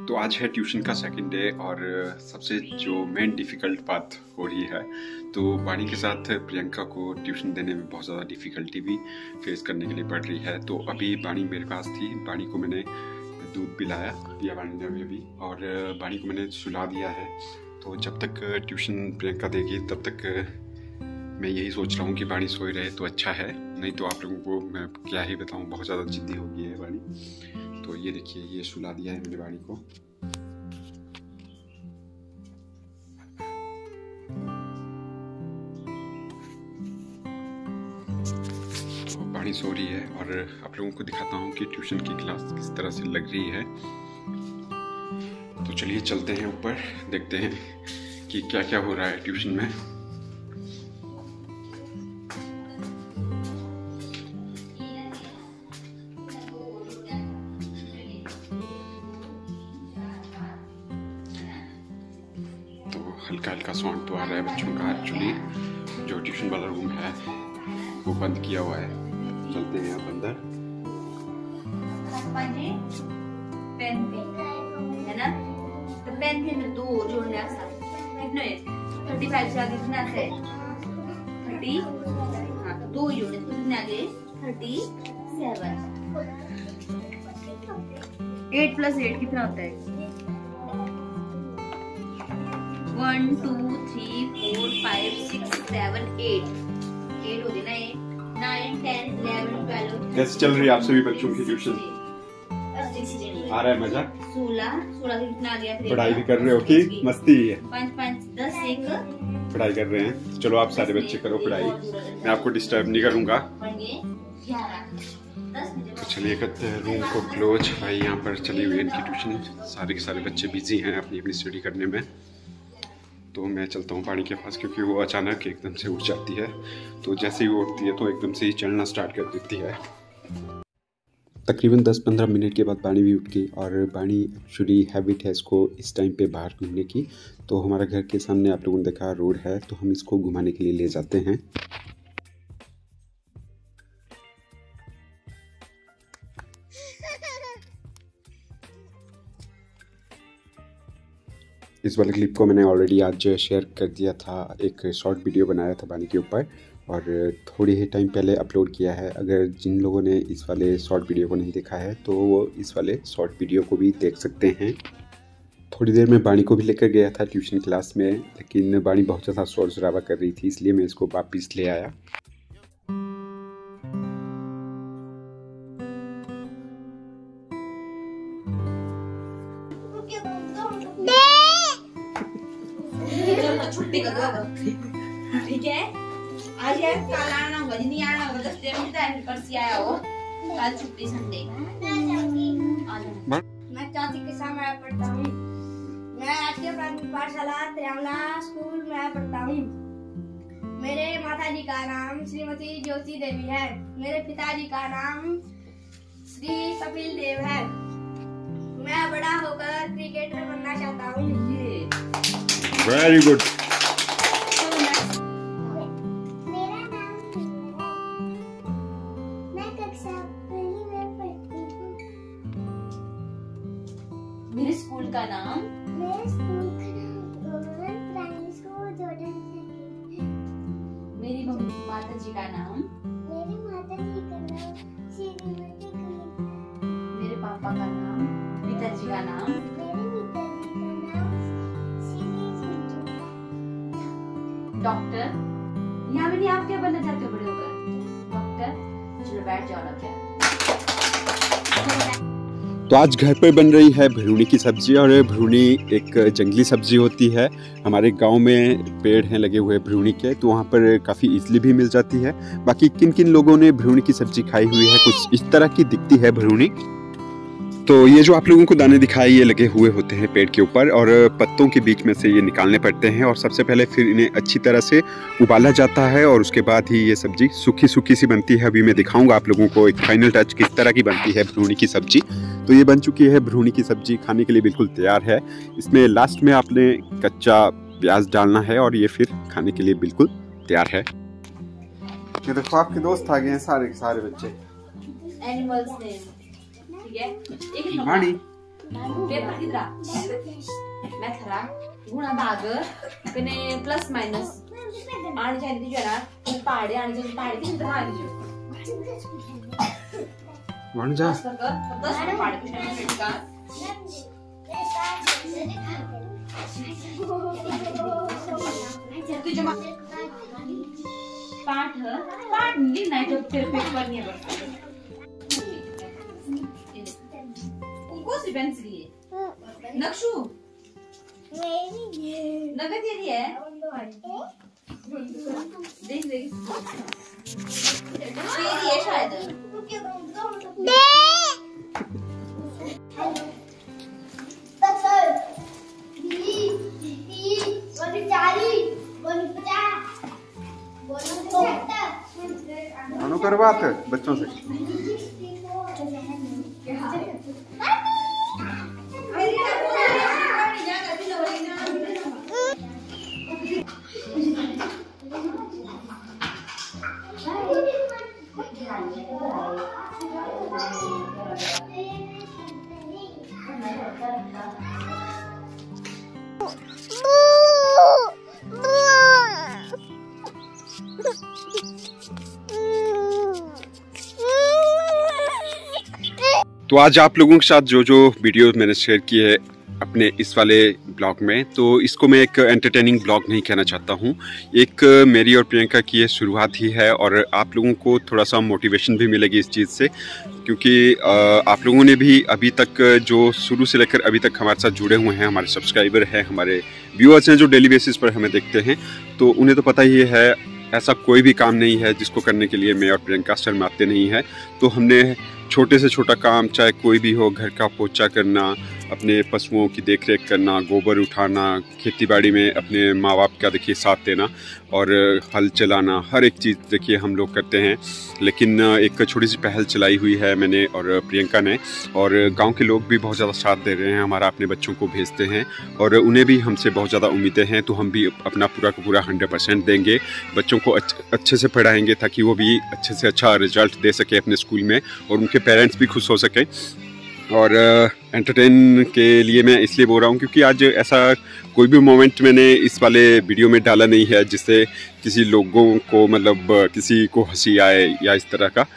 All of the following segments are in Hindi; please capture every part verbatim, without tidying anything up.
तो आज है ट्यूशन का सेकंड डे और सबसे जो मेन डिफ़िकल्ट बात हो रही है, तो बानी के साथ प्रियंका को ट्यूशन देने में बहुत ज़्यादा डिफ़िकल्टी भी फेस करने के लिए पड़ रही है। तो अभी बानी मेरे पास थी, बानी को मैंने दूध पिलाया दिया बानी ने अभी अभी और बानी को मैंने सुला दिया है। तो जब तक ट्यूशन प्रियंका देगी तब तक मैं यही सोच रहा हूँ कि बानी सोए रहे तो अच्छा है, नहीं तो आप लोगों को मैं क्या ही बताऊँ, बहुत ज़्यादा जिद्दी हो गई है बानी। तो ये देखिए, ये सुला दिया है मैंने बानी को। तो बानी सो रही है और आप लोगों को दिखाता हूँ कि ट्यूशन की क्लास किस तरह से लग रही है। तो चलिए चलते हैं ऊपर, देखते हैं कि क्या क्या हो रहा है ट्यूशन में। हल्का हल्का साउंड तो आ रहा है बच्चों का। एक्चुअली जो ट्यूशन वाला रूम है वो बंद किया हुआ है। चलते हैं अब अंदर। पेन है ना, तो पेन में दो जोड़ने आसान कितने थर्टी फाइव से आगे कितना है थर्टी, हाँ तो दो जोड़े तो कितने आगे thirty seven. Eight plus eight कितना होता है? One two three four five six seven eight eight हो गए ना, eight nine ten eleven twelve. कैसे चल रही है आप सभी बच्चों की ट्यूशन? आ रहा है मजा? सोलह सोलह से कितना आ गया? पढ़ाई भी कर रहे हो कि मस्ती है? पाँच पाँच दस एक पढ़ाई कर रहे हैं। चलो आप सारे बच्चे करो पढ़ाई, मैं आपको डिस्टर्ब नहीं करूंगा। तो चलिए करते हैं रूम को क्लोज। भाई यहाँ पर चली हुई है इनकी ट्यूशन, सारे के सारे बच्चे बिजी हैं अपनी अपनी स्टडी करने में। तो मैं चलता हूँ पानी के पास, क्योंकि वो अचानक एकदम से उठ जाती है। तो जैसे ही वो उठती है तो एकदम से ही चलना स्टार्ट कर देती है। तकरीबन दस पंद्रह मिनट के बाद बानी भी उठ गई और बानी एक्चुअली हैबिट है इसको इस टाइम पे बाहर घूमने की। तो हमारा घर के सामने आप लोगों ने देखा रोड है, तो हम इसको घुमाने के लिए ले जाते हैं। इस वाले क्लिप को मैंने ऑलरेडी आज शेयर कर दिया था, एक शॉर्ट वीडियो बनाया था बानी के ऊपर और थोड़ी ही टाइम पहले अपलोड किया है। अगर जिन लोगों ने इस वाले शॉर्ट वीडियो को नहीं देखा है तो वो इस वाले शॉर्ट वीडियो को भी देख सकते हैं। थोड़ी देर में बानी को भी लेकर गया था ट्यूशन क्लास में, लेकिन बानी बहुत ज़्यादा शोर शराबा कर रही थी, इसलिए मैं इसको वापस ले आया। छुट्टी कर दो, ठीक है? आज है, कल आना होगा, नहीं आना होगा दस दिन मिलता है, परसी आया हो, कल छुट्टी संडे। मैं चाची के सामने पढ़ता हूँ। मैं राजकीय प्राथमिक पाठशाला त्रियामला स्कूल में पढ़ता हूँ। मेरे माता जी का नाम श्रीमती ज्योति देवी है। मेरे पिताजी का नाम श्री कपिल देव है। मैं बड़ा होकर क्रिकेटर बनना चाहता हूँ। Very good. मेरा नाम मैं कक्षा पहली में पढ़ती हूँ। मेरे स्कूल का नाम मेरे स्कूल का नाम प्राइमरी स्कूल जॉर्डन है। मेरी माता जी का नाम मेरी माता जी का नाम श्रीमती कविता। मेरे पापा का नाम, पिताजी का नाम मेरे पिताजी का नाम श्री संजू डॉक्टर। यहाँ भी नहीं, आप क्या बनना चाहते हो बड़े होकर? डॉक्टर। चलो बैठ जाओ ना। क्या तो आज घर पर बन रही है भरूनी की सब्जी, और भरूनी एक जंगली सब्जी होती है। हमारे गांव में पेड़ हैं लगे हुए भरूनी के, तो वहाँ पर काफ़ी इजली भी मिल जाती है। बाकी किन किन लोगों ने भरूनी की सब्जी खाई हुई है, कुछ इस तरह की दिखती है भरूनी। तो ये जो आप लोगों को दाने दिखाए ये लगे हुए होते हैं पेड़ के ऊपर, और पत्तों के बीच में से ये निकालने पड़ते हैं और सबसे पहले फिर इन्हें अच्छी तरह से उबाला जाता है और उसके बाद ही ये सब्जी सूखी सूखी सी बनती है। अभी मैं दिखाऊंगा आप लोगों को एक फाइनल टच किस तरह की बनती है भरूनी की सब्जी। तो ये बन चुकी है भरूनी की सब्जी, खाने के लिए बिल्कुल तैयार है। इसमें लास्ट में आपने कच्चा प्याज डालना है और ये फिर खाने के लिए बिल्कुल तैयार है। ये देखो आपके दोस्त आ गए हैं सारे के सारे बच्चे। एनिमल्स नेम, ठीक है? एक बानी पेपर किधर मैथ रा गुणा भाग कने प्लस माइनस आने चाहिए थी जरा पहाड़े आने चाहिए पहाड़े थी इधर आने जो वन जा दस पहाड़े कुछ नहीं का तू जमा पाठ पाठ नहीं नहीं तो तेरे पेपर नहीं है कौन सी पेंसिल है नक्शू नगद तेरी है देख देख तेरी है शायद अनु करवात बच्चों से तो आज आप लोगों के साथ जो जो वीडियो मैंने शेयर की है अपने इस वाले ब्लॉग में, तो इसको मैं एक एंटरटेनिंग ब्लॉग नहीं कहना चाहता हूँ। एक मेरी और प्रियंका की ये शुरुआत ही है और आप लोगों को थोड़ा सा मोटिवेशन भी मिलेगी इस चीज़ से, क्योंकि आप लोगों ने भी अभी तक जो शुरू से लेकर अभी तक हमारे साथ जुड़े हुए हैं, हमारे सब्सक्राइबर हैं, हमारे व्यूअर्स हैं जो डेली बेसिस पर हमें देखते हैं, तो उन्हें तो पता ही है ऐसा कोई भी काम नहीं है जिसको करने के लिए मैं और प्रियंका शर्माते नहीं है। तो हमने छोटे से छोटा काम, चाहे कोई भी हो, घर का पोछा करना, अपने पशुओं की देखरेख करना, गोबर उठाना, खेतीबाड़ी में अपने माँ बाप का देखिए साथ देना और हल चलाना, हर एक चीज़ देखिए हम लोग करते हैं। लेकिन एक छोटी सी पहल चलाई हुई है मैंने और प्रियंका ने, और गांव के लोग भी बहुत ज़्यादा साथ दे रहे हैं हमारा। अपने बच्चों को भेजते हैं और उन्हें भी हमसे बहुत ज़्यादा उम्मीदें हैं, तो हम भी अपना पूरा का पूरा हंड्रेड परसेंट देंगे। बच्चों को अच्छे से पढ़ाएंगे ताकि वो भी अच्छे से अच्छा रिजल्ट दे सके अपने स्कूल में और उनके पेरेंट्स भी खुश हो सकें। और एंटरटेन uh, के लिए मैं इसलिए बोल रहा हूँ क्योंकि आज ऐसा कोई भी मोमेंट मैंने इस वाले वीडियो में डाला नहीं है जिससे किसी लोगों को मतलब किसी को हंसी आए या इस तरह का।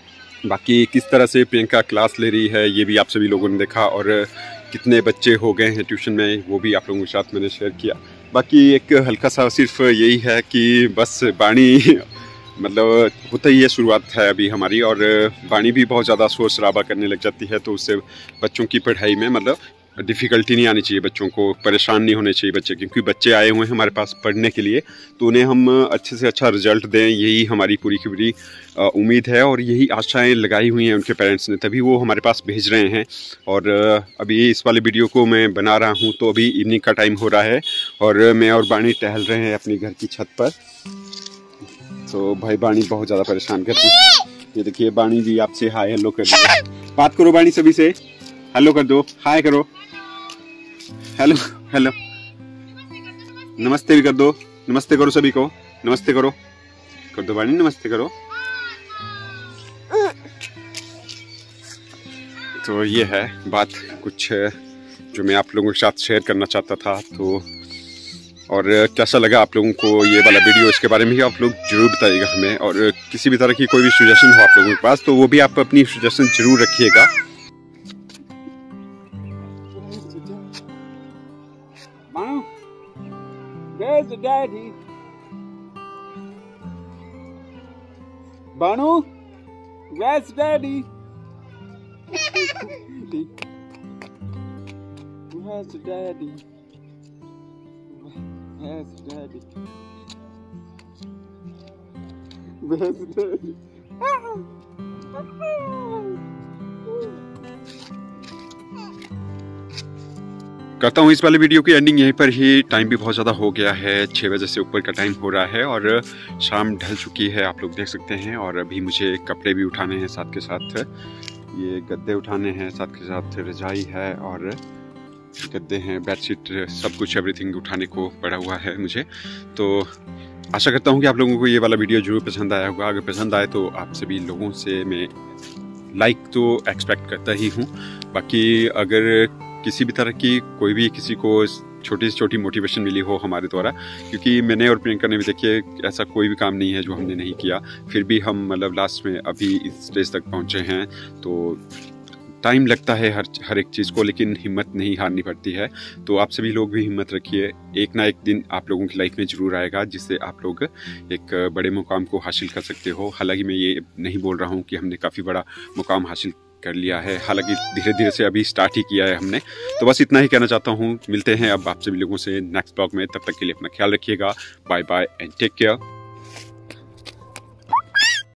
बाकी किस तरह से प्रियंका क्लास ले रही है ये भी आप सभी लोगों ने देखा, और कितने बच्चे हो गए हैं ट्यूशन में वो भी आप लोगों के साथ मैंने शेयर किया। बाकी एक हल्का सा सिर्फ यही है कि बस बाणी मतलब होता ही है, शुरुआत है अभी हमारी, और बाणी भी बहुत ज़्यादा शोर शराबा करने लग जाती है, तो उससे बच्चों की पढ़ाई में मतलब डिफ़िकल्टी नहीं आनी चाहिए, बच्चों को परेशान नहीं होने चाहिए बच्चे, क्योंकि बच्चे आए हुए हैं हमारे पास पढ़ने के लिए, तो उन्हें हम अच्छे से अच्छा रिजल्ट दें, यही हमारी पूरी की पूरी उम्मीद है और यही आशाएं लगाई हुई हैं उनके पेरेंट्स ने, तभी वो हमारे पास भेज रहे हैं। और अभी इस वाले वीडियो को मैं बना रहा हूँ तो अभी इवनिंग का टाइम हो रहा है और मैं और बाणी टहल रहे हैं अपनी घर की छत पर। तो भाई बाणी बहुत ज़्यादा परेशान करती है। ये देखिए बाणी भी आपसे हाय हेलो कर रही है। बात करो बाणी, सभी से हेलो कर दो, हाय करो, हेलो हेलो, नमस्ते भी कर दो, नमस्ते करो सभी को, नमस्ते करो, कर दो बाणी, नमस्ते करो। तो ये है बात कुछ जो मैं आप लोगों के साथ शेयर करना चाहता था। तो और कैसा लगा आप लोगों को ये वाला वीडियो, इसके बारे में ही आप लोग जरूर बताइएगा हमें, और किसी भी तरह की कोई भी सजेशन हो आप लोगों के पास तो वो भी आप अपनी सजेशन जरूर रखिएगा। बानू, where's daddy? Where's daddy? Where's daddy? Where's daddy? करता हूँ इस वाले वीडियो की एंडिंग यहीं पर ही। टाइम भी बहुत ज़्यादा हो गया है, छः बजे से ऊपर का टाइम हो रहा है और शाम ढल चुकी है, आप लोग देख सकते हैं। और अभी मुझे कपड़े भी उठाने हैं, साथ के साथ ये गद्दे उठाने हैं, साथ के साथ रजाई है और गद्दे हैं, बेडशीट, सब कुछ एवरीथिंग उठाने को पड़ा हुआ है मुझे। तो आशा करता हूँ कि आप लोगों को ये वाला वीडियो जरूर पसंद आया होगा। अगर पसंद आए तो आप सभी लोगों से मैं लाइक तो एक्सपेक्ट करता ही हूँ। बाकी अगर किसी भी तरह की कोई भी किसी को छोटी से छोटी मोटिवेशन मिली हो हमारे द्वारा, क्योंकि मैंने और प्रियंका ने भी देखिए ऐसा कोई भी काम नहीं है जो हमने नहीं किया, फिर भी हम मतलब लास्ट में अभी इस स्टेज तक पहुँचे हैं। तो टाइम लगता है हर हर एक चीज़ को, लेकिन हिम्मत नहीं हारनी पड़ती है। तो आप सभी लोग भी हिम्मत रखिए, एक ना एक दिन आप लोगों की लाइफ में ज़रूर आएगा जिससे आप लोग एक बड़े मुकाम को हासिल कर सकते हो। हालांकि मैं ये नहीं बोल रहा हूँ कि हमने काफ़ी बड़ा मुकाम हासिल कर लिया है, हालांकि धीरे धीरे से अभी स्टार्ट ही किया है हमने। तो बस इतना ही कहना चाहता हूँ। मिलते हैं अब आप सभी लोगों से नेक्स्ट ब्लॉग में, तब तक के लिए अपना ख्याल रखिएगा। Bye bye and take care.